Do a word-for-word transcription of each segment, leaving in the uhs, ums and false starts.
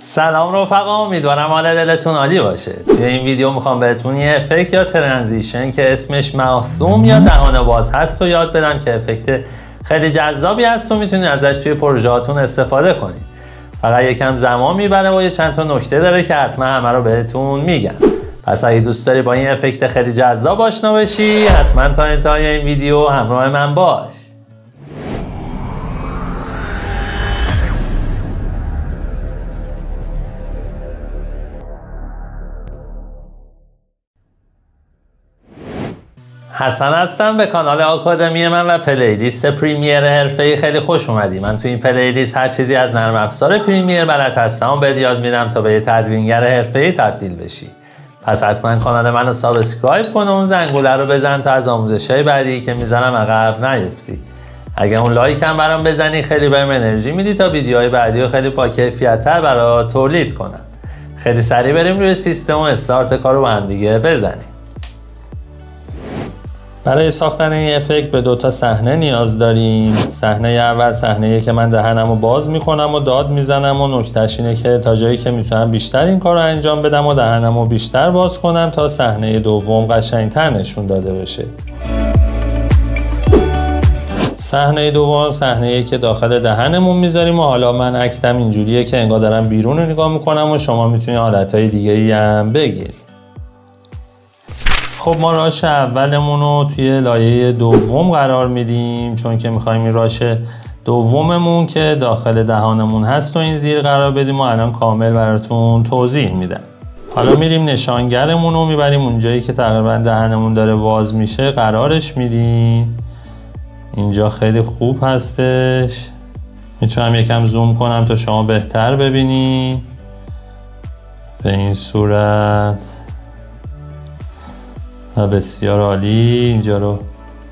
سلام رفقا، امیدوارم حال دلتون عالی باشه. توی این ویدیو میخوام بهتون یه افکت یا ترانزیشن که اسمش ماوث یا دهان باز هست و یاد بدم که افکت خیلی جذابی هست و میتونید ازش توی پروژهاتون استفاده کنید. فقط یکم زمان میبره و یه چند تا نکته داره که حتما همه رو بهتون میگم. پس اگه دوست داری با این افکت خیلی جذاب آشنا بشی، حتما تا انتهای این ویدیو همراه من باش. حسن هستم، به کانال آکادمی من و پلیلیست پریمیر حرفه‌ای خیلی خوش اومدی. من تو این پلیلیست هر چیزی از نرم افزار پریمیر بلد هستم و بهت یاد میدم تا به یه تدوینگر حرفه‌ای تبدیل بشی. پس حتما کانال منو سابسکرایب کن و اون زنگوله رو بزن تا از آموزش‌های بعدی که میذارم عقب نیفتی. اگه اون لایک هم برام بزنی خیلی بهم انرژی میدی تا ویدیوهای بعدی رو خیلی با کیفیت‌تر برات تولید کنم. خیلی سریع بریم روی سیستم و استارت کارو با هم دیگه بزنیم. برای ساختن این افکت به دو تا صحنه نیاز داریم. صحنه اول صحنه‌ایه که من دهنمو باز میکنم و داد میزنم و نکتهش اینه که تا جایی که میتونم بیشتر این کار رو انجام بدم و دهنمو بیشتر باز کنم تا صحنه دوم قشنگتر نشون داده بشه. صحنه دوم صحنه‌ایه که داخل دهنمون میذاریم و حالا من اکتم اینجوریه که انگار دارم بیرون رو نگاه میکنم و شما میتونی حالتهای دیگه‌ای هم بگیری. خب ما راش اولمون رو توی لایه دوم قرار میدیم، چون که میخوایم این راش دوممون که داخل دهانمون هست و این زیر قرار بدیم و الان کامل براتون توضیح میدم. حالا میریم نشانگرمون رو میبریم اونجایی که تقریبا دهنمون داره باز میشه قرارش میدیم. اینجا خیلی خوب هستش، میتونم یکم زوم کنم تا شما بهتر ببینی. به این صورت و بسیار عالی. اینجا رو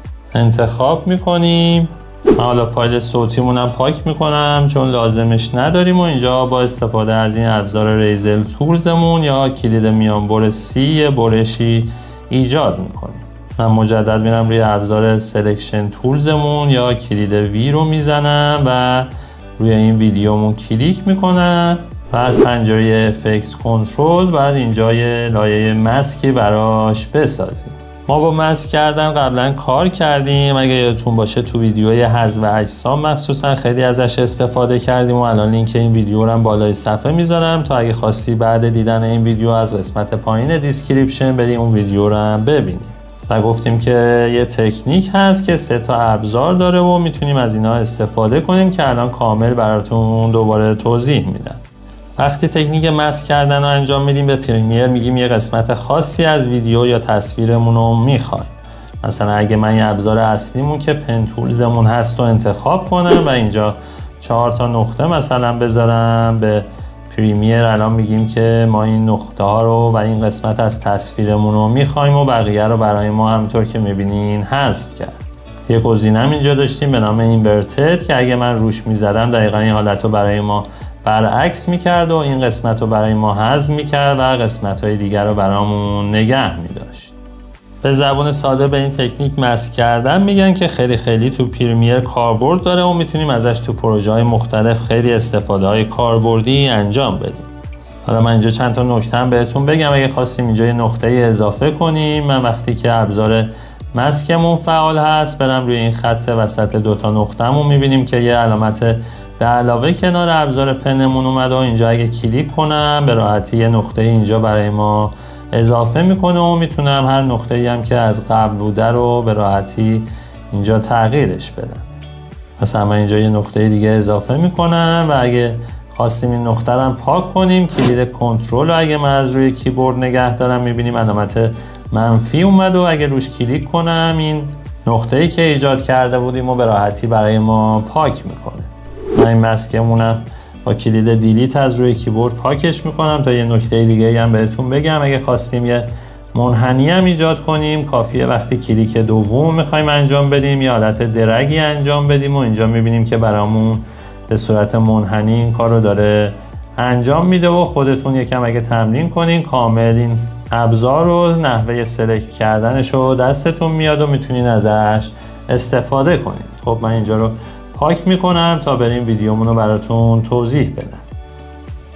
انتخاب میکنیم. من حالا فایل صوتیمونم پاک میکنم چون لازمش نداریم و اینجا با استفاده از این ابزار ریزل تولزمون یا کلید میانبر سی یه برشی ایجاد میکنیم. من مجدد میرم روی ابزار سلکشن تولزمون یا کلید وی رو میزنم و روی این ویدیومون کلیک میکنم و از پنجره افکت کنترل بعد اینجا یه لایه مسکی براش بسازیم. ما با مسک کردن قبلا کار کردیم، اگه یادتون باشه تو ویدیوی حذف اجسام مخصوصا خیلی ازش استفاده کردیم و الان لینک این ویدیو رو هم بالای صفحه میذارم تا اگه خواستی بعد دیدن این ویدیو از قسمت پایین دیسکریپشن بری اون ویدیو رو هم ببینی. و گفتیم که یه تکنیک هست که سه تا ابزار داره و میتونیم از اینا استفاده کنیم که الان کامل براتون دوباره توضیح میدم. وقتی تکنیک مسک کردن رو انجام میدیم به پریمیر میگیم یه قسمت خاصی از ویدیو یا تصویرمون رو میخوایم. مثلا اگه من یه ابزار اصلیمون که پن تولزمون هست رو انتخاب کنم و اینجا چهار تا نقطه مثلا بذارم، به پریمیر الان میگیم که ما این نقطه ها رو و این قسمت از تصویرمون رو میخوایم و بقیه رو برای ما همونطور که میبینین حذف کرد. یه گزینه اینجا داشتیم به نام اینورتد که اگه من روش میزدم دقیقا این حالت رو برای ما برعکس میکرد و این قسمت رو برای ما حذف میکرد و قسمت های دیگر رو برامون نگه میداشت. به زبان ساده به این تکنیک مسک کردن میگن که خیلی خیلی تو پریمیر کاربرد داره و میتونیم ازش تو پروژه های مختلف خیلی استفاده های کاربردی انجام بدیم. حالا من اینجا چند تا نکته هم بهتون بگم اگه خواستیم اینجا یه نقطه اضافه کنیم. من وقتی که ابزار مسکمون فعال هست برم روی این خط وسط دوتا نقطه‌مون میبینیم که یه علامت به علاوه کنار ابزار پنمون اومده و اینجا اگه کلیک کنم به راحتی یه نقطه اینجا برای ما اضافه میکنه و میتونم هر نقطه‌ای هم که از قبل بوده رو به راحتی اینجا تغییرش بدم. مثلا من اینجا یه نقطه دیگه اضافه میکنم و اگه خواستیم این نقطه رو هم پاک کنیم کلید کنترل رو اگه من از روی کیبورد نگه دارم میبینیم علامت منفی اومد و اگه روش کلیک کنم این نقطه‌ای که ایجاد کرده بودیم و به راحتی برای ما پاک میکنه. من این مسکمونم با کلید دیلیت از روی کیبورد پاکش میکنم. تا یه نکته دیگه هم بهتون بگم اگه خواستیم یه منحنی هم ایجاد کنیم کافیه وقتی کلیک دوم میخوایم انجام بدیم یه حالت درگی انجام بدیم و اینجا میبینیم که برامون به صورت منحنی این کار رو داره انجام میده و خودتون یکم اگه تمرین کنین کامل این ابزار رو نحوه سلکت کردنش رو دستتون میاد و میتونین ازش استفاده کنین. خب من اینجا رو پاک میکنم تا بریم ویدیومون رو براتون توضیح بدم.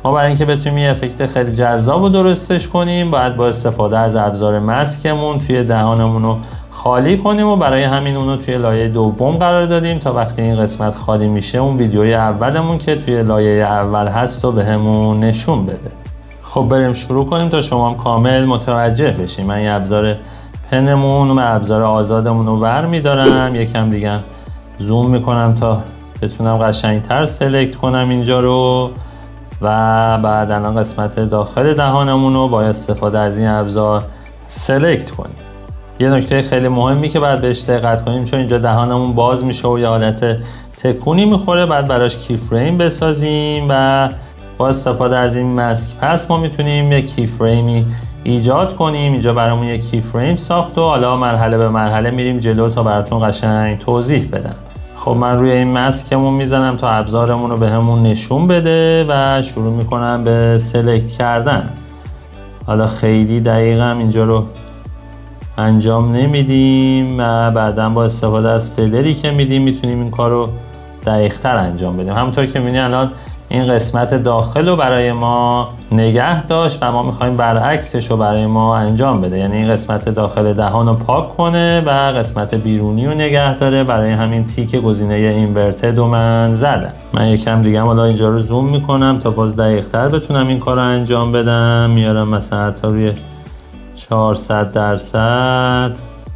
ما برای اینکه بتونیم یه افکت خیلی جذاب و درستش کنیم باید با استفاده از ابزار مسکمون توی دهانمون رو خالی کنیم و برای همین اونو توی لایه دوم قرار دادیم تا وقتی این قسمت خالی میشه اون ویدیوی اولمون که توی لایه اول هست و بهمون نشون بده. خب بریم شروع کنیم تا شما هم کامل متوجه بشیم. من یه ابزار پنمون و ابزار آزادمون رو ور میدارم، یکم دیگه زوم میکنم تا بتونم قشنگتر سلکت کنم اینجا رو و بعد الان قسمت داخل دهانمون رو با استفاده از این ابزار سلکت کنیم. یه نکته خیلی مهمی که باید بهش دقت کنیم چون اینجا دهانمون باز میشه و یه حالت تکونی میخوره، بعد براش کی فریم بسازیم و با استفاده از این مسک پس ما میتونیم یک کی فریمی ایجاد کنیم. اینجا برامون یک کی فریم ساخت و حالا مرحله به مرحله میریم جلو تا براتون قشنگ توضیح بدم. خب من روی این مسکمون میزنم تا ابزارمون رو بهمون نشون بده و شروع میکنم به سلکت کردن. حالا خیلی دقیقم اینجا رو انجام نمیدیم و بعدا با استفاده از فدری که میدیم میتونیم این کار رو دقیق تر انجام بدیم. همونطور که میبینید الان این قسمت داخل رو برای ما نگه داشت و ما میخوایم برعکسش رو برای ما انجام بده، یعنی این قسمت داخل دهان رو پاک کنه و قسمت بیرونی رو نگه داره. برای همین تیک گزینه اینورتد رو من زدم. من یکم دیگه حالا اینجا رو زوم میکنم تا باز دقیق تر بتونم این کار رو انجام بدم. میارم مثلا تا روی چهارصد درصد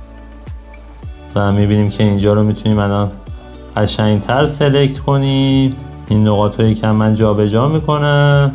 و میبینیم که اینجا رو میتونیم الان قشنگتر سلکت کنیم. این نقاط رو یکم من جا به جا میکنم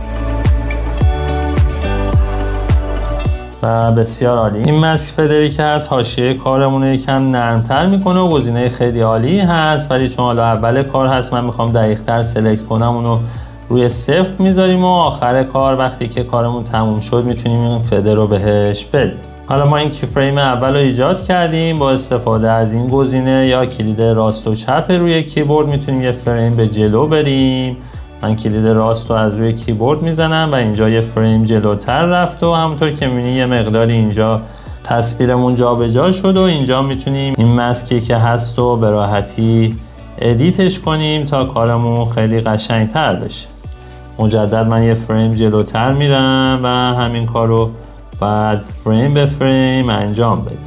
و بسیار عالی. این مسک فدری که هست حاشیه کارمون رو یکم نرمتر میکنه و گزینه خیلی عالی هست، ولی چون حالا اول کار هست من میخوام دقیق تر سلکت کنم اونو روی صفر میذاریم و آخر کار وقتی که کارمون تموم شد میتونیم این فدر رو بهش بدیم. حالا ما این کی فریم اول رو ایجاد کردیم. با استفاده از این گزینه یا کلید راست و چپ روی کیبورد میتونیم یه فریم به جلو بریم. من کلید راست رو از روی کیبورد میزنم و اینجا یه فریم جلوتر رفت و همونطور که میبینید یه مقداری اینجا تصویرمون جابجا شد و اینجا میتونیم این مسکی که هست و به راحتی ادیتش کنیم تا کارمون خیلی قشنگتر بشه. مجدد من یه فریم جلوتر میرم و همین کار رو بعد فریم به فریم انجام بدیم.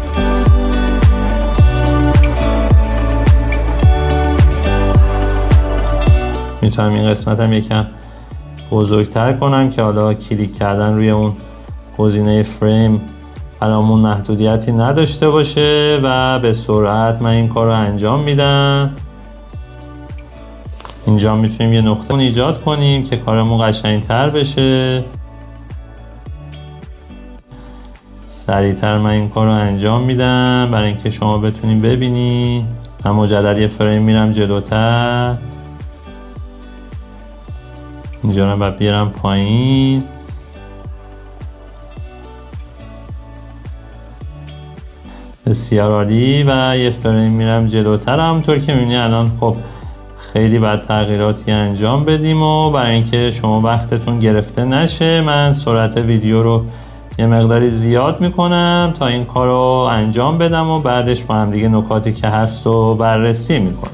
میتونم این قسمت هم یکم بزرگتر کنم که حالا کلیک کردن روی اون گزینه فریم برامون محدودیتی نداشته باشه و به سرعت من این کار رو انجام میدم. اینجا میتونیم یه نقطه ایجاد کنیم که کارمون قشنگتر بشه. سریعتر من این کار رو انجام میدم برای اینکه شما بتونید ببینید. من مجدد یه فریم میرم جلوتر، اینجا رو باید بیارم پایین. بسیار عالی و یه فریم میرم جلوتر. همونطور که میبینید الان خب خیلی باید تغییراتی انجام بدیم و برای اینکه شما وقتتون گرفته نشه من سرعت ویدیو رو یه مقداری زیاد میکنم تا این کار رو انجام بدم و بعدش با هم دیگه نکاتی که هست رو بررسی میکنم.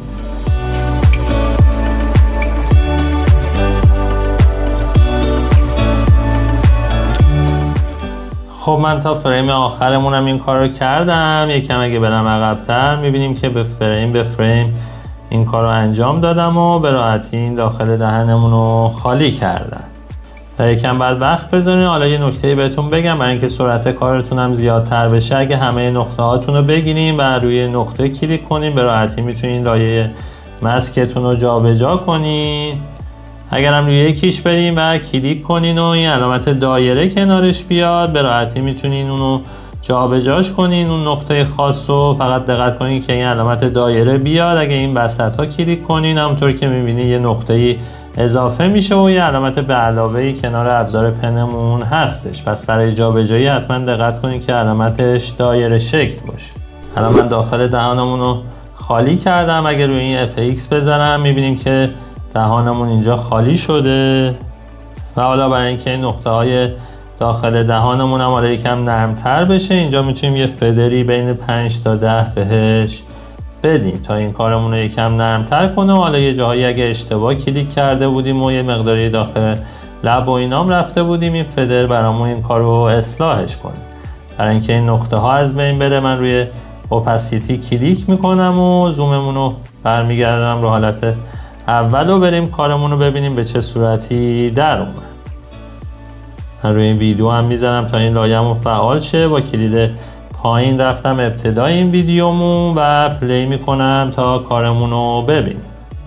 خب من تا فریم آخرمونم این کار رو کردم. یکم اگه برم عقب‌تر میبینیم که به فریم به فریم این کار رو انجام دادم و به راحتی این داخل دهنمون رو خالی کردم. و یکم بعد وقت بذارین. حالا یه نکته بهتون بگم برای اینکه سرعت کارتون هم زیادتر بشه، اگه همه نقطه هاتون رو بگیریم و روی نقطه کلیک کنیم به راحتی میتونین لایه مسکتون رو جابجا کنین. اگر هم روی یکیش بریم و کلیک کنین و این علامت دایره کنارش بیاد به راحتی میتونین اونو جابجاش کنین اون نقطه خاص رو. فقط دقت کنین که این علامت دایره بیاد. اگه این وسط ها کلیک کنین همونطور که میبینید یه نقطه اضافه میشه و یه علامت به علاوه کنار ابزار پنمون هستش. پس برای جابجایی حتما دقت کنین که علامتش دایره شکل باشه. الان من داخل دهانمون رو خالی کردم. اگر روی این اف ایکس بزنم میبینیم که دهانمون اینجا خالی شده و حالا برای اینکه این نقطه های داخل دهانمون هم یکم نرمتر بشه اینجا میتونیم یه فدری بین پنج تا ده بهش بدیم تا این کارمون رو یکم نرمتر کنه. حالا یه جاهایی اگه اشتباه کلیک کرده بودیم و یه مقداری داخل لب و اینام رفته بودیم، این فدر برامون این کار رو اصلاحش کنه. برای اینکه این نقطه ها از بین بره من روی اوپاسیتی کلیک میکنم و زوممون رو برمیگردم رو حالت اول و بریم کارمون رو ببینیم به چه صورتی در اومد. من روی این ویدیو هم میزنم تا این لایه‌مون فعال شه. با کلید پایین رفتم ابتدای این ویدیومون و پلی میکنم تا کارمون رو ببینیم.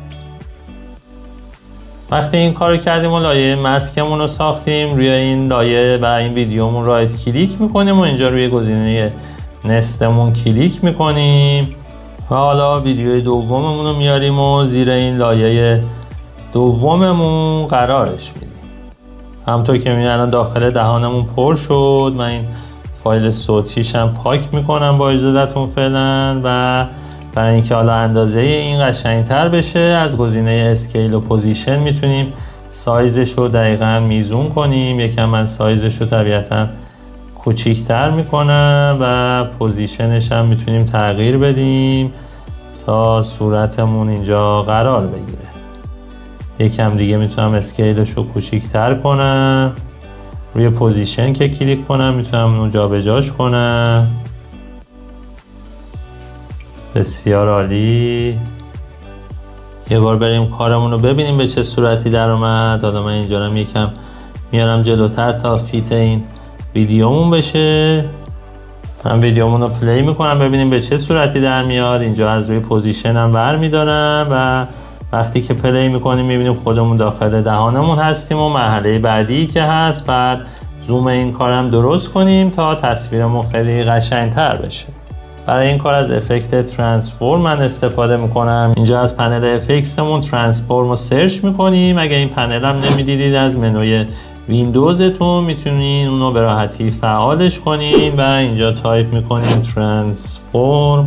وقتی این کارو کردیم و لایه مسکمون رو ساختیم، روی این لایه و این ویدیومون رایت کلیک میکنیم و اینجا روی گزینه نستمون کلیک میکنیم و حالا ویدیوی دوممون رو میاریم و زیر این لایه دوممون قرارش میدیم. همونطور که میبینید الان داخل دهانمون پر شد. من این فایل صوتیش هم پاک میکنم با اجازهتون فعلا و برای اینکه حالا اندازه این قشنگتر بشه از گزینه اسکیل و پوزیشن میتونیم سایزش رو دقیقاً میزون کنیم. یکم من سایزش رو طبیعتاً کوچیکتر میکنم و پوزیشنش هم میتونیم تغییر بدیم تا صورتمون اینجا قرار بگیره. یکم دیگه میتونم اسکیلش رو کوچیکتر کنم. روی پوزیشن که کلیک کنم میتونم اون جابجاش کنم. بسیار عالی. یه بار بریم کارمون رو ببینیم به چه صورتی در اومد. حالا من اینجا رو یکم میارم جلوتر تا فیت این ویدیومون بشه. من ویدیومون رو پلی میکنم ببینیم به چه صورتی در میاد. اینجا از روی پوزیشن هم برمیدارم و وقتی که پلی میکنیم میبینیم خودمون داخل دهانمون هستیم و مرحله بعدی که هست بعد زوم این کارم درست کنیم تا تصویرمون خیلی قشنگتر بشه. برای این کار از افکت ترانسفورم من استفاده میکنم. اینجا از پنل افکتمون ترانسفورم رو سرچ میکنیم. اگه این پنل هم نمیدیدید از منوی ویندوزتون میتونین اونو به راحتی فعالش کنین و اینجا تایپ میکنین ترانسفورم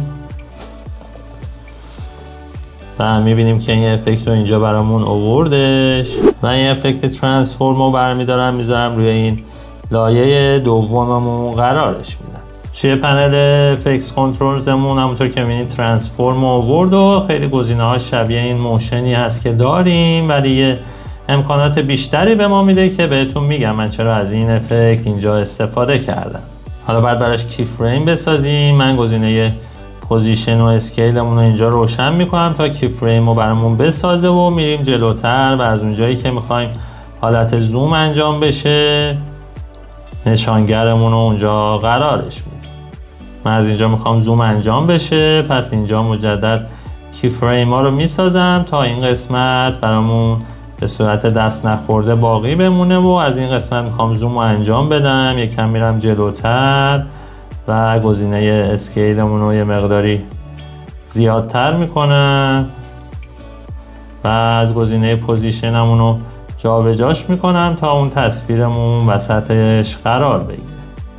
و میبینیم که این افکت رو اینجا برامون آوردش. من این افکت ترانسفورم رو برمیدارم میذارم روی این لایه دوممون قرارش میدم. توی پنل افکت کنترلزمون همونطور که میبینید ترانسفورم رو آورد و خیلی گزینه ها شبیه این موشنی هست که داریم ولی یه امکانات بیشتری به ما میده که بهتون میگم من چرا از این افکت اینجا استفاده کردم. حالا بعد براش کی فریم بسازیم. من گزینه پوزیشن و اسکیلمون رو اینجا روشن میکنم تا کی فریم رو برامون بسازه و میریم جلوتر و از اونجایی که میخوایم حالت زوم انجام بشه نشانگرمون رو اونجا قرارش میدیم. من از اینجا میخوام زوم انجام بشه پس اینجا مجدد کی فریم ها رو میسازم تا این قسمت برامون به صورت دست نخورده باقی بمونه و از این قسمت میخوام زوم رو انجام بدم. یکم میرم جلوتر و گزینه اسکیلمون رو یه مقداری زیادتر میکنم و از گزینه پوزیشنمون رو جابجاش میکنم تا اون تصویرمون وسطش قرار بگیره.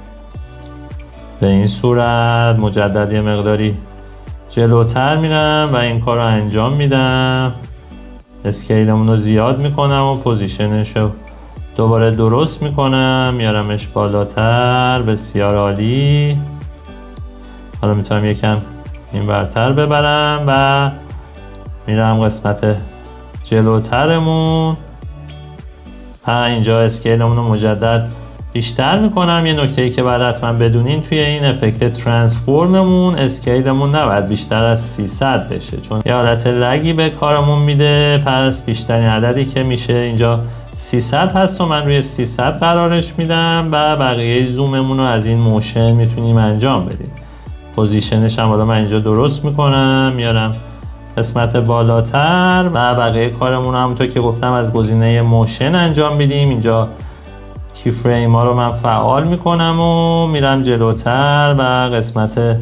به این صورت مجدد یه مقداری جلوتر میرم و این کار رو انجام میدم. اسکیلمون رو زیاد میکنم و پوزیشنش رو دوباره درست میکنم میارمش بالاتر. بسیار عالی. حالا میتونم یکم این برتر ببرم و میرم قسمت جلوترمون. ها اینجا اسکیلمون رو مجدد بیشتر میکنم. یه نکته ای که باید حتما بدونین توی این افکت ترانسفورممون اسکیلمون نباید بیشتر از سیصد بشه چون یه حالت لگی به کارمون میده. پس بیشترین عددی که میشه اینجا سیصد هست و من روی سیصد قرارش میدم و بقیه زوممون رو از این موشن میتونیم انجام بدیم. پوزیشنش هم حالا من اینجا درست میکنم میارم قسمت بالاتر و بقیه کارمون رو همونطور که گفتم از گزینه موشن انجام میدیم. اینجا کی فریم ها رو من فعال میکنم و میرم جلوتر و قسمت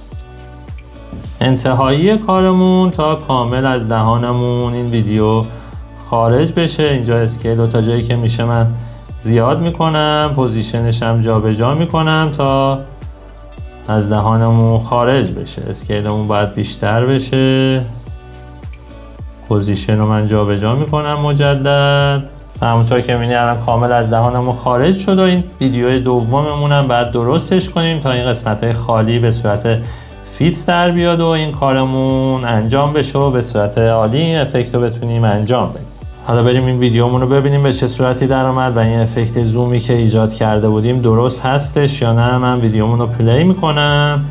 انتهایی کارمون تا کامل از دهانمون این ویدیو خارج بشه. اینجا اسکیل رو تا جایی که میشه من زیاد میکنم. پوزیشنش هم جابجا میکنم تا از دهانمون خارج بشه. اسکیلمون باید بیشتر بشه. پوزیشن رو من جابجا میکنم مجدد. همونطور که میبینید الان کامل از دهانمون خارج شد و این ویدیو دوممون هم باید درستش کنیم تا این قسمت های خالی به صورت فیت در بیاد و این کارمون انجام بشه و به صورت عالی این افکت رو بتونیم انجام بدیم. حالا بریم این ویدیومون رو ببینیم به چه صورتی در اومد و این افکت زومی که ایجاد کرده بودیم درست هستش یا نه. من ویدیومون رو پلی میکنم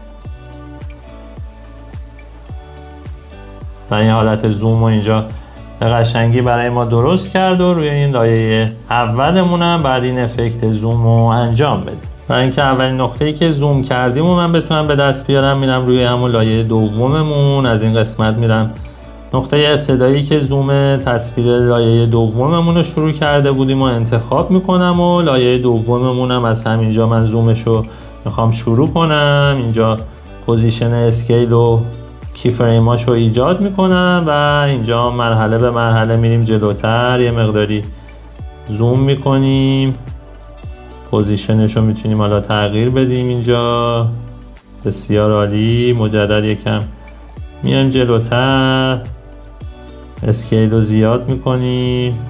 و این حالت زوم رو اینجا به قشنگی برای ما درست کرد و روی این لایه اولمون هم بعد این افکت زوم رو انجام بدیم. برای اینکه اولین نقطه‌ای که زوم کردیم و من بتونم به دست بیارم میرم روی همون لایه دوممون. از این قسمت میرم نقطه ابتدایی که زوم تصویر لایه دوممون رو شروع کرده بودیم و انتخاب میکنم و لایه دوممون هم از همینجا من زومش رو میخوام شروع کنم. اینجا پوزیشن اسکیل و کی فریماش رو ایجاد میکنم و اینجا مرحله به مرحله میریم جلوتر، یه مقداری زوم میکنیم، پوزیشنش رو میتونیم حالا تغییر بدیم. اینجا بسیار عالی. مجدد یکم میایم جلوتر، اسکیل رو زیاد میکنیم،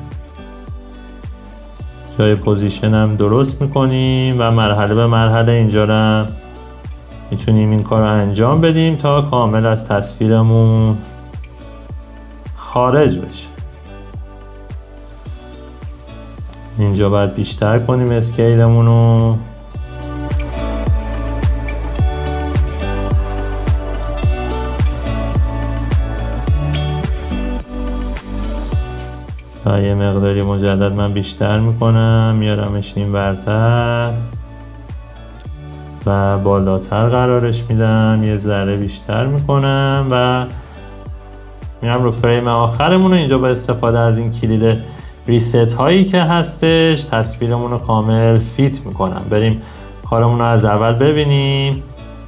جای پوزیشن هم درست میکنیم و مرحله به مرحله اینجا رو میتونیم این کار رو انجام بدیم تا کامل از تصویرمون خارج بشه. اینجا باید بیشتر کنیم اسکیلمون رو. و یه مقداری مجدد من بیشتر میکنم، میارمش این ورتر و بالاتر قرارش میدم، یه ذره بیشتر میکنم و میرم رو فریم آخرمون. اینجا با استفاده از این کلید ریست هایی که هستش تصویرمون رو کامل فیت میکنم. بریم کارمون رو از اول ببینیم.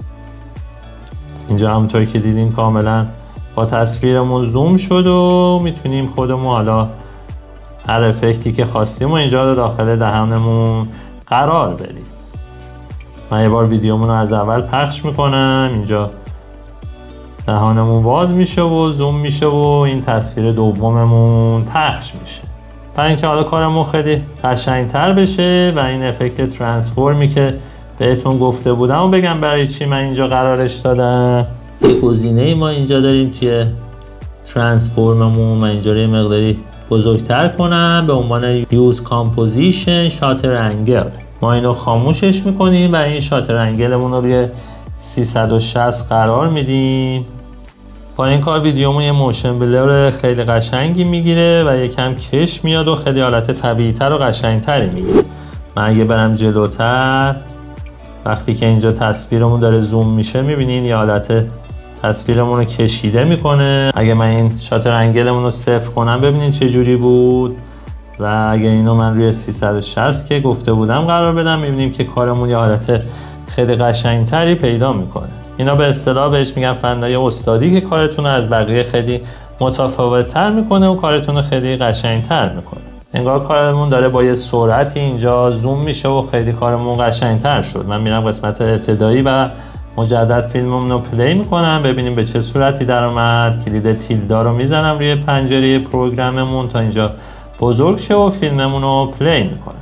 اینجا همونطور که دیدین کاملا با تصویرمون زوم شد و میتونیم خودمون حالا هر افکتی که خواستیم و اینجا رو داخل دهانمون قرار بدیم. من یه بار ویدیومون رو از اول پخش میکنم. اینجا دهانمون باز میشه و زوم میشه و این تصویر دوممون پخش میشه. برای اینکه حالا کارمون خیلی قشنگتر بشه و این افکت ترانسفورمی که بهتون گفته بودم و بگم برای چی من اینجا قرارش دادم. یک گزینه ما اینجا داریم توی ترانسفورممون. من اینجا رو یه مقداری بزرگتر کنم به عنوان Use Composition Shutter Angle. ما اینو خاموشش میکنیم و این شاتر انگلمون رو روی سیصد و شصت قرار میدیم. با این کار ویدیومون یه موشن بلر خیلی قشنگی میگیره و یکم کش میاد و خیلی حالت طبیعی تر و قشنگتری میگیره. من اگه برم جلوتر، وقتی که اینجا تصویرمون داره زوم میشه میبینین یه حالت تصویرمون رو کشیده میکنه. اگه من این شاتر انگلمون رو صفر کنم ببینین چه جوری بود و اگه اینو من روی سیصد و شصت که گفته بودم قرار بدم میبینیم که کارمون یه حالت خیلی قشنگتری پیدا میکنه. اینا به اصطلاح بهش میگن فنای استادی که کارتون رو از بقیه خیلی متفاوت‌تر میکنه و کارتون رو خیلی قشنگتر میکنه. انگار کارمون داره با یه سرعتی اینجا زوم میشه و خیلی کارمون قشنگتر شد. من میرم قسمت ابتدایی و مجدد فیلممون رو پلی میکنم ببینیم به چه صورتی در اومد. کلید تیلدا رو میزنم روی پنجره پروگراممون تا اینجا بزرگ شه و فیلممون رو پلی میکنم.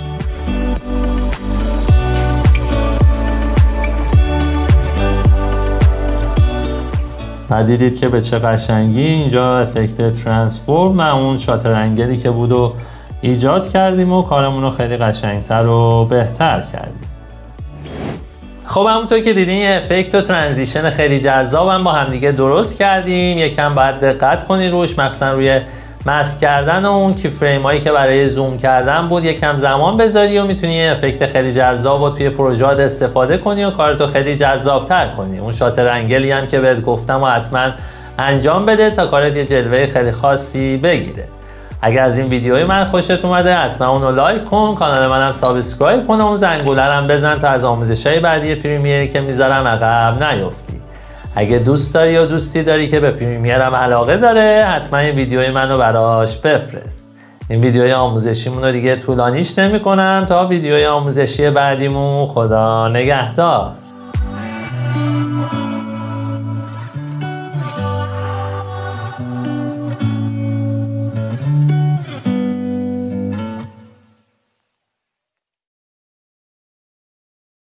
و دیدید که به چه قشنگی اینجا افکت ترانسفورم و اون شاتر انگلی که بود و ایجاد کردیم و کارمون رو خیلی قشنگتر و بهتر کردیم. خب همونطور که دیدین یه افکت و ترانزیشن خیلی جذابم با همدیگه درست کردیم. یکم باید دقت کنی روش، مخصوصا روی ماسک کردن و اون کی فریم هایی که برای زوم کردن بود یکم زمان بذاری و میتونی یه افکت خیلی جذاب و توی پروژه‌ات استفاده کنی و کارتو خیلی جذاب‌تر کنی. اون شاتر انگلی هم که بهت گفتم و حتما انجام بده تا کارت یه جلوه خیلی خاصی بگیره. اگر از این ویدیوی من خوشت اومده حتما اونو لایک کن، کانال منم سابسکرایب کن و اون زنگوله رو هم بزن تا از آموزش‌های بعدی پریمیری که میذارم عقب نیفتی. اگه دوست داری یا دوستی داری که به پریمیرم علاقه داره حتما این ویدیوی منو براش بفرست. این ویدیوی آموزشیمون رو دیگه طولانیش نمی کنم تا ویدیوی آموزشی بعدیمون. خدا نگهدار.